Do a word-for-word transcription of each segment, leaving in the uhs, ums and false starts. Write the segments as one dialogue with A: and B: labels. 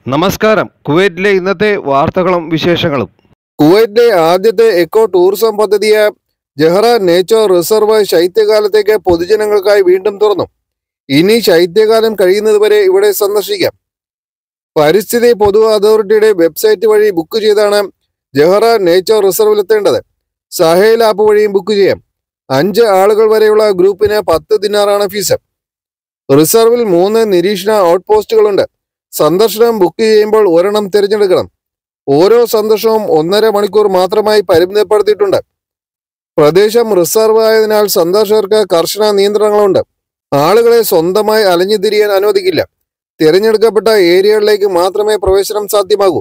A: നമസ്കാരം. കുവൈറ്റിലെ ഇന്നത്തെ വാർത്തകളും വിശേഷങ്ങളും.
B: കുവൈറ്റിലെ ആദ്യത്തെ എക്കോ ടൂറിസം പദ്ധതിയായ ജഹറ നേച്ചർ റിസർവ് ശൈത്യകാലത്തേക്ക് പൊതുജനങ്ങൾക്കായി വീണ്ടും തുറന്നു. ഇനി ശൈത്യകാലം കഴിയുന്നതുവരെ ഇവിടെ സന്ദർശിക്കാം. പരിസ്ഥിതി പൊതു അതോറിറ്റിയുടെ വെബ്സൈറ്റ് വഴി ബുക്ക് ചെയ്താണ് ജഹറ നേച്ചർ റിസർവിലെത്തേണ്ടത്. സഹേൽ ആപ്പ് വഴിയും ബുക്ക് ചെയ്യാം. അഞ്ച് ആളുകൾ വരെയുള്ള ഗ്രൂപ്പിന് പത്ത് ദിനാറാണ് ഫീസ്. റിസർവിൽ മൂന്ന് നിരീക്ഷണ ഔട്ട് പോസ്റ്റുകളുണ്ട്. സന്ദർശനം ബുക്ക് ചെയ്യുമ്പോൾ ഒരെണ്ണം തിരഞ്ഞെടുക്കണം. ഓരോ സന്ദർശനവും ഒന്നര മണിക്കൂർ മാത്രമായി പരിമിതപ്പെടുത്തിയിട്ടുണ്ട്. പ്രദേശം റിസർവ് ആയതിനാൽ സന്ദർശകർക്ക് കർശന നിയന്ത്രണങ്ങളുണ്ട്. ആളുകളെ സ്വന്തമായി അലഞ്ഞു തിരിയാൻ അനുവദിക്കില്ല. തിരഞ്ഞെടുക്കപ്പെട്ട ഏരിയകളിലേക്ക് മാത്രമേ പ്രവേശനം സാധ്യമാകൂ.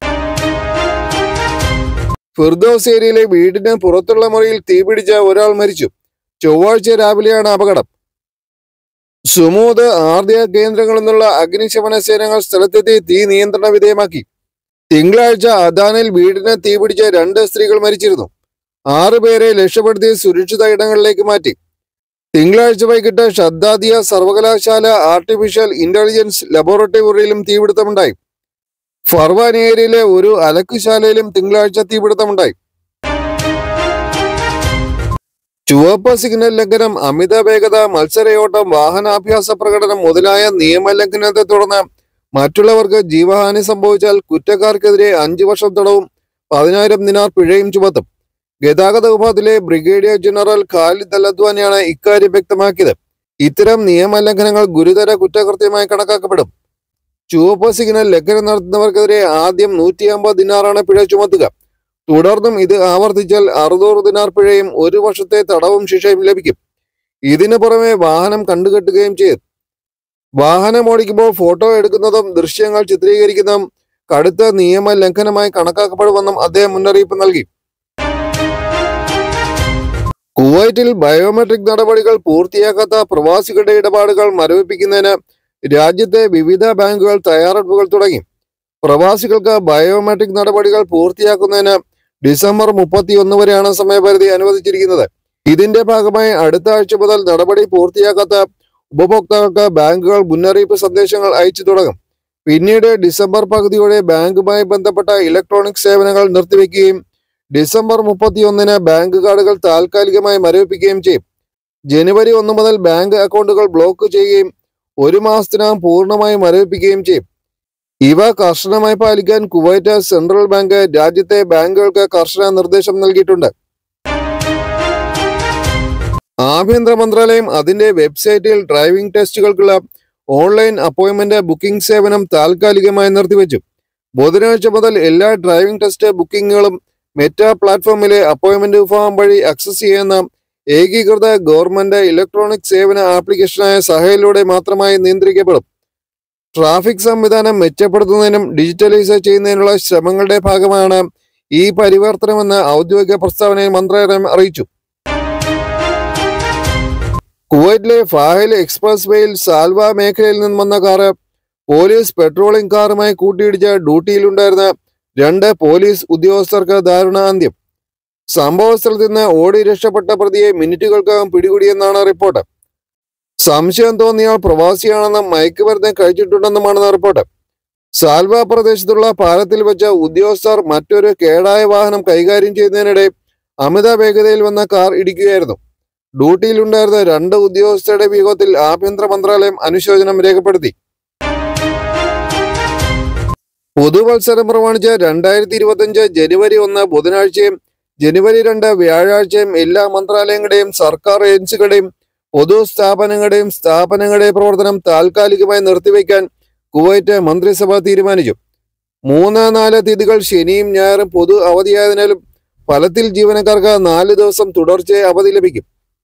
B: ഫിർദൌസ് ഏരിയയിലെ വീടിന് പുറത്തുള്ള മുറിയിൽ തീപിടിച്ച ഒരാൾ മരിച്ചു. ചൊവ്വാഴ്ച രാവിലെയാണ് അപകടം. സുമൂദ് ആർദ്യ കേന്ദ്രങ്ങളിൽ നിന്നുള്ള അഗ്നിശമന സേനകൾ സ്ഥലത്തെത്തി തീ നിയന്ത്രണ വിധേയമാക്കി. തിങ്കളാഴ്ച അദാനിൽ വീടിന് തീപിടിച്ച രണ്ട് സ്ത്രീകൾ മരിച്ചിരുന്നു. ആറുപേരെ രക്ഷപ്പെടുത്തി സുരക്ഷിത ഇടങ്ങളിലേക്ക് മാറ്റി. തിങ്കളാഴ്ച വൈകിട്ട് ഷദ്ദാദിയ സർവകലാശാല ആർട്ടിഫിഷ്യൽ ഇന്റലിജൻസ് ലബോറട്ടറിയിലും തീപിടുത്തമുണ്ടായി. ഫർവാൻ ഏരിയയിലെ ഒരു അലക്കുശാലയിലും തിങ്കളാഴ്ച തീപിടുത്തമുണ്ടായി. ചുവപ്പ് സിഗ്നൽ ലംഘനം, അമിത വേഗത, മത്സരയോട്ടം, വാഹനാഭ്യാസ പ്രകടനം മുതലായ നിയമലംഘനത്തെ തുടർന്ന് മറ്റുള്ളവർക്ക് ജീവഹാനി സംഭവിച്ചാൽ കുറ്റക്കാർക്കെതിരെ അഞ്ചു വർഷം തടവും പതിനായിരം ദിനാർ പിഴയും ചുമത്തും. ഗതാഗത വിഭാഗത്തിലെ ബ്രിഗേഡിയർ ജനറൽ ഖാലിദ് അൽ അദ്വാനിയാണ് ഇക്കാര്യം വ്യക്തമാക്കിയത്. ഇത്തരം നിയമലംഘനങ്ങൾ ഗുരുതര കുറ്റകൃത്യമായി കണക്കാക്കപ്പെടും. ചുവപ്പ് സിഗ്നൽ ലംഘനം നടത്തുന്നവർക്കെതിരെ ആദ്യം നൂറ്റി അമ്പത് ദിനാറാണ് പിഴ ചുമത്തുക. തുടർന്നും ഇത് ആവർത്തിച്ചാൽ അറുന്നൂറ് ദിനാർ പിഴയും ഒരു വർഷത്തെ തടവും ശിക്ഷയും ലഭിക്കും. ഇതിനു പുറമെ വാഹനം കണ്ടുകെട്ടുകയും ചെയ്യും. വാഹനം ഓടിക്കുമ്പോൾ ഫോട്ടോ എടുക്കുന്നതും ദൃശ്യങ്ങൾ ചിത്രീകരിക്കുന്നതും കടുത്ത നിയമ ലംഘനമായി കണക്കാക്കപ്പെടുമെന്നും അദ്ദേഹം മുന്നറിയിപ്പ് നൽകി. കുവൈറ്റിൽ ബയോമെട്രിക് നടപടികൾ പൂർത്തിയാക്കാത്ത പ്രവാസികളുടെ ഇടപാടുകൾ മരവിപ്പിക്കുന്നതിന് രാജ്യത്തെ വിവിധ ബാങ്കുകൾ തയ്യാറെടുപ്പുകൾ തുടങ്ങി. പ്രവാസികൾക്ക് ബയോമെട്രിക് നടപടികൾ പൂർത്തിയാക്കുന്നതിന് ഡിസംബർ മുപ്പത്തി ഒന്ന് വരെയാണ് സമയപരിധി അനുവദിച്ചിരിക്കുന്നത്. ഇതിന്റെ ഭാഗമായി അടുത്ത ആഴ്ച മുതൽ നടപടി പൂർത്തിയാക്കാത്ത ഉപഭോക്താക്കൾക്ക് ബാങ്കുകൾ മുന്നറിയിപ്പ് സന്ദേശങ്ങൾ അയച്ചു തുടങ്ങും. പിന്നീട് ഡിസംബർ പകുതിയോടെ ബാങ്കുമായി ബന്ധപ്പെട്ട ഇലക്ട്രോണിക് സേവനങ്ങൾ നിർത്തിവെക്കുകയും ഡിസംബർ മുപ്പത്തി ഒന്നിന് ബാങ്ക് കാർഡുകൾ താൽക്കാലികമായി മരവിപ്പിക്കുകയും ചെയ്യും. ജനുവരി ഒന്ന് മുതൽ ബാങ്ക് അക്കൗണ്ടുകൾ ബ്ലോക്ക് ചെയ്യുകയും ഒരു മാസത്തിനകം പൂർണ്ണമായി മരവിപ്പിക്കുകയും ചെയ്യും. ഇവ കർശനമായി പാലിക്കാൻ കുവൈറ്റ് സെൻട്രൽ ബാങ്ക് രാജ്യത്തെ ബാങ്കുകൾക്ക് കർശന നിർദ്ദേശം നൽകിയിട്ടുണ്ട്. ആഭ്യന്തര മന്ത്രാലയം അതിന്റെ വെബ്സൈറ്റിൽ ഡ്രൈവിംഗ് ടെസ്റ്റുകൾക്കുള്ള ഓൺലൈൻ അപ്പോയിന്റ്മെന്റ് ബുക്കിംഗ് സേവനം താൽക്കാലികമായി നിർത്തിവെച്ചു. ബുധനാഴ്ച മുതൽ എല്ലാ ഡ്രൈവിംഗ് ടെസ്റ്റ് ബുക്കിംഗുകളും മെറ്റ പ്ലാറ്റ്ഫോമിലെ അപ്പോയിന്റ്മെന്റ് ഫോം വഴി ആക്സസ് ചെയ്യുന്ന ഏകീകൃത ഗവൺമെന്റ് ഇലക്ട്രോണിക് സേവന ആപ്ലിക്കേഷനായ സഹയിലൂടെ മാത്രമായി നിയന്ത്രിക്കപ്പെടും. ട്രാഫിക് സംവിധാനം മെച്ചപ്പെടുത്തുന്നതിനും ഡിജിറ്റലൈസ് ചെയ്യുന്നതിനുള്ള ശ്രമങ്ങളുടെ ഭാഗമാണ് ഈ പരിവർത്തനമെന്ന് ഔദ്യോഗിക പ്രസ്താവനയിൽ മന്ത്രാലയം അറിയിച്ചു. കുവൈറ്റിലെ ഫാഹിൽ എക്സ്പ്രസ് വേയിൽ സാൽവ മേഖലയിൽ നിന്ന് വന്ന കാറ് പോലീസ് പെട്രോളിംഗ് കാറുമായി കൂട്ടിയിടിച്ച ഡ്യൂട്ടിയിലുണ്ടായിരുന്ന രണ്ട് പോലീസ് ഉദ്യോഗസ്ഥർക്ക് ദാരുണ അന്ത്യം. സംഭവ സ്ഥലത്ത് നിന്ന് ഓടി രക്ഷപ്പെട്ട പ്രതിയെ മിനിറ്റുകൾക്കകം പിടികൂടിയെന്നാണ് റിപ്പോർട്ട്. സംശയം തോന്നിയാൽ പ്രവാസിയാണെന്നും മയക്കുമരുന്ന് കഴിച്ചിട്ടുണ്ടെന്നുമാണ് റിപ്പോർട്ട്. സാൽവ പ്രദേശത്തുള്ള പാലത്തിൽ വെച്ച ഉദ്യോഗസ്ഥർ മറ്റൊരു കേടായ വാഹനം കൈകാര്യം ചെയ്യുന്നതിനിടെ അമിത വേഗതയിൽ വന്ന കാർ ഇടിക്കുകയായിരുന്നു. ഡ്യൂട്ടിയിലുണ്ടായിരുന്ന രണ്ട് ഉദ്യോഗസ്ഥരുടെ വിയോഗത്തിൽ ആഭ്യന്തര മന്ത്രാലയം അനുശോചനം രേഖപ്പെടുത്തി. പുതുവത്സരം പ്രമാണിച്ച് രണ്ടായിരത്തി ഇരുപത്തി അഞ്ച് ജനുവരി ഒന്ന് ബുധനാഴ്ചയും ജനുവരി രണ്ട് വ്യാഴാഴ്ചയും എല്ലാ മന്ത്രാലയങ്ങളുടെയും സർക്കാർ ഏജൻസികളുടെയും പൊതു സ്ഥാപനങ്ങളുടെയും സ്ഥാപനങ്ങളുടെ പ്രവർത്തനം താൽക്കാലികമായി നിർത്തിവെക്കാൻ കുവൈറ്റ് മന്ത്രിസഭ തീരുമാനിച്ചു. മൂന്ന് നാല് തീയതികൾ ശനിയും ഞായറും പൊതു അവധിയായതിനാലും ഫലത്തിൽ ജീവനക്കാർക്ക് നാല് ദിവസം തുടർച്ചയായി അവധി ലഭിക്കും.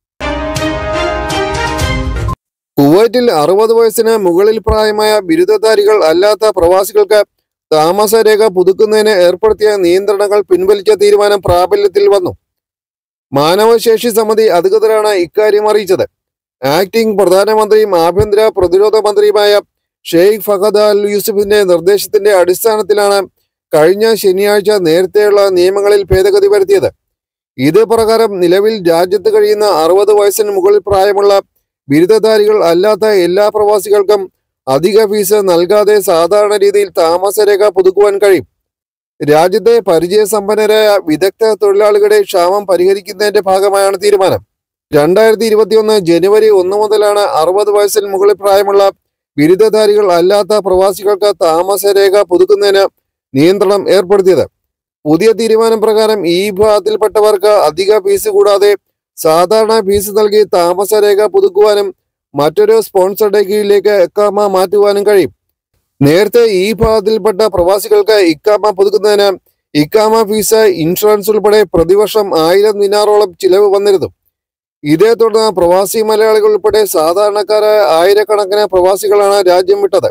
B: കുവൈറ്റിൽ അറുപത് വയസ്സിന് മുകളിൽ പ്രായമായ ബിരുദധാരികൾ അല്ലാത്ത പ്രവാസികൾക്ക് താമസരേഖ പുതുക്കുന്നതിന് ഏർപ്പെടുത്തിയ നിയന്ത്രണങ്ങൾ പിൻവലിച്ച തീരുമാനം പ്രാബല്യത്തിൽ വന്നു. മാനവശേഷി സമിതി അധികൃതരാണ് ഇക്കാര്യം അറിയിച്ചത്. ആക്ടിംഗ് പ്രധാനമന്ത്രിയും ആഭ്യന്തര പ്രതിരോധ മന്ത്രിയുമായ ഷെയ്ഖ് ഫഹദ് അൽ യൂസുഫിന്റെ നിർദ്ദേശത്തിന്റെ അടിസ്ഥാനത്തിലാണ് കഴിഞ്ഞ ശനിയാഴ്ച നേരത്തെയുള്ള നിയമങ്ങളിൽ ഭേദഗതി വരുത്തിയത്. ഇത് പ്രകാരം നിലവിൽ രാജ്യത്ത് കഴിയുന്ന അറുപത് വയസ്സിന് മുകളിൽ പ്രായമുള്ള ബിരുദധാരികൾ അല്ലാത്ത എല്ലാ പ്രവാസികൾക്കും അധിക ഫീസ് നൽകാതെ സാധാരണ രീതിയിൽ താമസരേഖ പുതുക്കുവാൻ കഴിയും. രാജ്യത്തെ പരിചയസമ്പന്നരായ വിദഗ്ധ തൊഴിലാളികളുടെ ക്ഷാമം പരിഹരിക്കുന്നതിന്റെ ഭാഗമായാണ് തീരുമാനം. രണ്ടായിരത്തി ഇരുപത്തിയൊന്ന് ജനുവരി ഒന്ന് മുതലാണ് അറുപത് വയസ്സിന് മുകളിൽ പ്രായമുള്ള ബിരുദധാരികൾ അല്ലാത്ത പ്രവാസികൾക്ക് താമസരേഖ പുതുക്കുന്നതിന് നിയന്ത്രണം ഏർപ്പെടുത്തിയത്. പുതിയ തീരുമാനം പ്രകാരം ഈ വിഭാഗത്തിൽപ്പെട്ടവർക്ക് അധിക ഫീസ് കൂടാതെ സാധാരണ ഫീസ് നൽകി താമസരേഖ പുതുക്കുവാനും മറ്റൊരു സ്പോൺസറുടെ കീഴിലേക്ക് ഇക്കാമ മാറ്റുവാനും കഴിയും. നേരത്തെ ഈ വിഭാഗത്തിൽപ്പെട്ട പ്രവാസികൾക്ക് ഇക്കാമ പുതുക്കുന്നതിന് ഇക്കാമ ഫീസ്, ഇൻഷുറൻസ് ഉൾപ്പെടെ പ്രതിവർഷം ആയിരം ദിനാറോളം ചിലവ് വന്നിരുന്നു. ഇതേ തുടർന്ന് പ്രവാസി മലയാളികൾ ഉൾപ്പെടെ സാധാരണക്കാരായ ആയിരക്കണക്കിന് പ്രവാസികളാണ് രാജ്യം വിട്ടത്.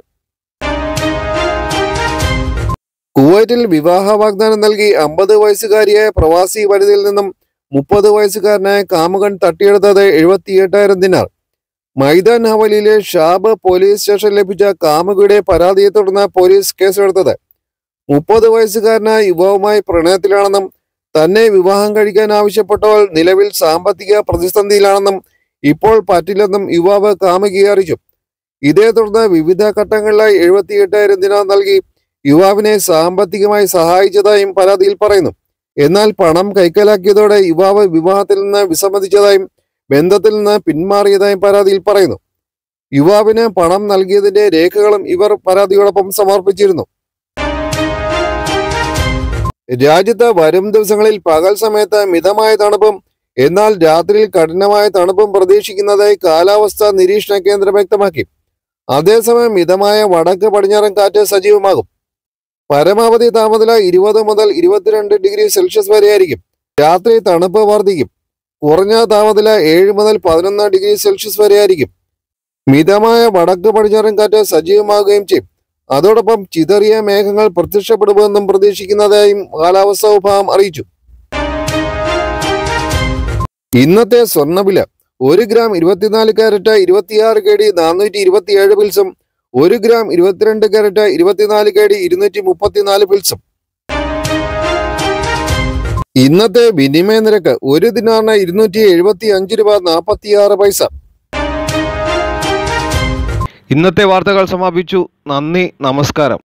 B: കുവൈറ്റിൽ വിവാഹ വാഗ്ദാനം നൽകി അമ്പത് വയസ്സുകാരിയായ പ്രവാസി വനിതയിൽ നിന്നും മുപ്പത് വയസ്സുകാരനായ കാമുകൻ തട്ടിയെടുത്തത് എഴുപത്തി എട്ടായിരം ദിനാർ. മൈതാൻ ഹവലിയിലെ ഷാബ് പോലീസ് സ്റ്റേഷനിൽ ലഭിച്ച കാമുകിയുടെ പരാതിയെ തുടർന്ന് പോലീസ് കേസെടുത്തത്. മുപ്പത് വയസ്സുകാരനായ യുവാവുമായി പ്രണയത്തിലാണെന്നും തന്നെ വിവാഹം കഴിക്കാൻ ആവശ്യപ്പെട്ടവൾ നിലവിൽ സാമ്പത്തിക പ്രതിസന്ധിയിലാണെന്നും ഇപ്പോൾ പറ്റില്ലെന്നും യുവാവ് കാമുകിയെ അറിയിച്ചു. ഇതേ തുടർന്ന് വിവിധ ഘട്ടങ്ങളിലായി എഴുപത്തി എട്ടായിരം ദിനാർ നൽകി യുവാവിനെ സാമ്പത്തികമായി സഹായിച്ചതായും പരാതിയിൽ പറയുന്നു. എന്നാൽ പണം കൈക്കലാക്കിയതോടെ യുവാവ് വിവാഹത്തിൽ നിന്ന് വിസമ്മതിച്ചതായും ബന്ധത്തിൽ നിന്ന് പിന്മാറിയതായും പരാതിയിൽ പറയുന്നു. യുവാവിന് പണം നൽകിയതിന്റെ രേഖകളും ഇവർ പരാതിയോടൊപ്പം സമർപ്പിച്ചിരുന്നു. രാജ്യത്ത് വരും ദിവസങ്ങളിൽ പകൽ സമയത്ത് മിതമായ തണുപ്പും എന്നാൽ രാത്രിയിൽ കഠിനമായ തണുപ്പും പ്രതീക്ഷിക്കുന്നതായി കാലാവസ്ഥാ നിരീക്ഷണ കേന്ദ്രം വ്യക്തമാക്കി. അതേസമയം മിതമായ വടക്ക് പടിഞ്ഞാറൻ കാറ്റ് സജീവമാകും. പരമാവധി താപനില ഇരുപത് മുതൽ ഇരുപത്തിരണ്ട് ഡിഗ്രി സെൽഷ്യസ് വരെയായിരിക്കും. രാത്രി തണുപ്പ് വർദ്ധിക്കും. കുറഞ്ഞ താപനില ഏഴ് മുതൽ പതിനൊന്ന് ഡിഗ്രി സെൽഷ്യസ് വരെയായിരിക്കും. മിതമായ വടക്ക് പടിഞ്ഞാറൻ കാറ്റ് സജീവമാകുകയും ചെയ്യും. അതോടൊപ്പം ചിതറിയ മേഘങ്ങൾ പ്രത്യക്ഷപ്പെടുമെന്നും പ്രതീക്ഷിക്കുന്നതായും കാലാവസ്ഥാ വിഭാഗം അറിയിച്ചു. ഇന്നത്തെ സ്വർണ്ണവില ഒരു ഗ്രാം ഇരുപത്തിനാല് കാരറ്റ് ഇരുപത്തിയാറ് കെ ഡി നാനൂറ്റി ഇരുപത്തിയേഴ് പിൽസും ഒരു ഗ്രാം ഇരുപത്തിരണ്ട് കാരറ്റ് ഇരുപത്തിനാല് കെ ഡി ഇരുന്നൂറ്റി മുപ്പത്തിനാല് പിൽസും. ഇന്നത്തെ വിനിമയ നിരക്ക് ഒരു ദിനാറിന് ഇരുന്നൂറ്റി എഴുപത്തി അഞ്ച് രൂപ നാൽപ്പത്തിയാറ് പൈസ.
A: ഇന്നത്തെ വാർത്തകൾ സമാപിച്ചു. നന്ദി, നമസ്കാരം.